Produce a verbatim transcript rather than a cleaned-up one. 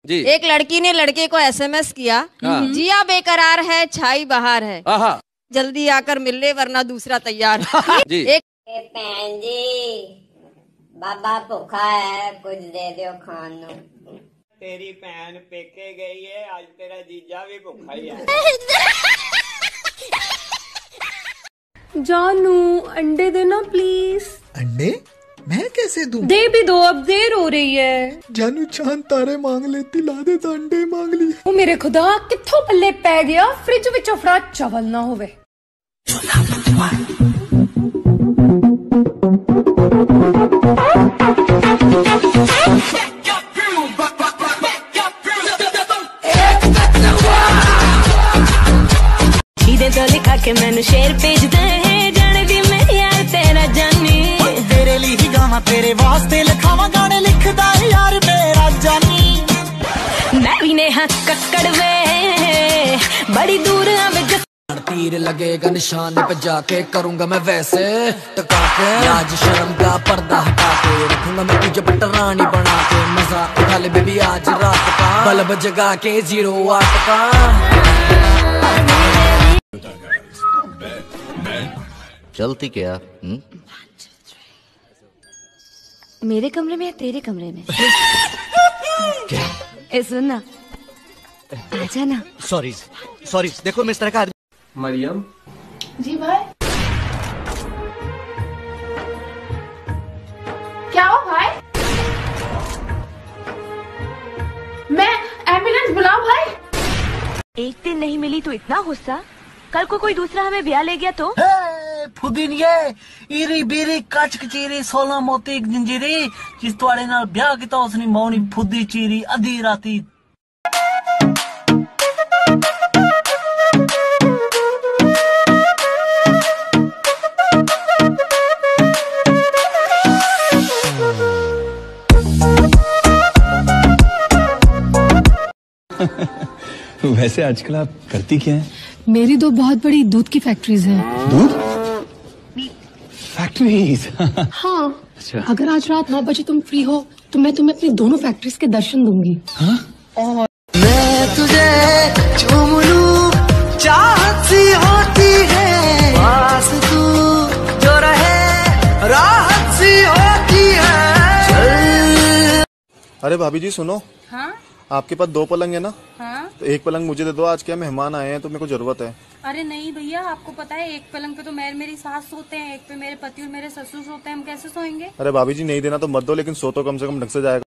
जी। एक लड़की ने लड़के को एसएमएस किया, जिया बेकरार है छाई बहार है, जल्दी आकर मिल ले वरना दूसरा तैयार। जी। एक भैन जी बाबा भूखा है, कुछ दे दो खाने। तेरी भैन पेके गई है, आज तेरा जीजा भी भूखा ही है। जानू अंडे देना प्लीज। अंडे? मैं कैसे दूं? दे भी दो, अब देर हो रही है। जानू चांद तारे मांग लेती, ला दे तो अंडे मांग लिए। ओ मेरे खुदा कित्थों पल्ले पै गया, फ्रिज विचों फड़ा चावल ना होवे। सीधे तो लिखा के मैंने शेर भेजदा है, जाने दी मैं यार तेरा जानी। तेरे लिए ही गाना तेरे वास्ते लिखावा, गाने लिखदा है यार मेरा जानी। मैं भी नेहा कक्कड़ वे बड़ी दूर आवे, तीर लगेगा निशान पे जाके करूंगा मैं वैसे टका के। आज शर्म का पर्दा हटा के रखूंगा मैं तुझे पटरानी बना के। मजा उठा ले बेबी आज रात का, बल्ब जगा के जीरो आठ का। चलती क्या? हुँ? मेरे कमरे में या तेरे कमरे में? क्या? ए सुन ना, आजा ना। सॉरी सॉरी, देखो मैं इस तरह का आदमी। मरियम जी भाई, क्या हो भाई? मैं एम्बुलेंस बुलाऊं भाई? एक दिन नहीं मिली तो इतना गुस्सा, कल को कोई दूसरा हमें ब्याह ले गया तो? फुदीन ये इरी बीरी कच कचीरी सोलह मोती जंजीरी, जिस तुआड़े नाल ब्याह किता उसनी मौनी फुदी चीरी अधी राती। वैसे आजकल आप करती क्या हैं? मेरी दो बहुत बड़ी दूध की फैक्ट्रीज हैं। दूध फैक्ट्रीज? हाँ। अच्छा। अगर आज रात नौ बजे तुम फ्री हो तो मैं तुम्हें अपनी दोनों फैक्ट्रीज के दर्शन दूंगी। हाँ? और मैं तुझे चूम लूं, चाहत सी होती है, पास तू जो रहे राहत सी होती है। चल। अरे भाभी जी सुनो। हाँ? आपके पास दो पलंग है ना? हाँ? तो एक पलंग मुझे दे दो, आज क्या मेहमान आए हैं तो मेरे को जरूरत है। अरे नहीं भैया, आपको पता है एक पलंग पे तो मैं मेरी सास सोते हैं, एक पे मेरे पति और मेरे ससुर सोते हैं, हम कैसे सोएंगे? अरे भाभी जी नहीं देना तो मत दो, लेकिन सो तो कम से कम ढंग से जाएगा।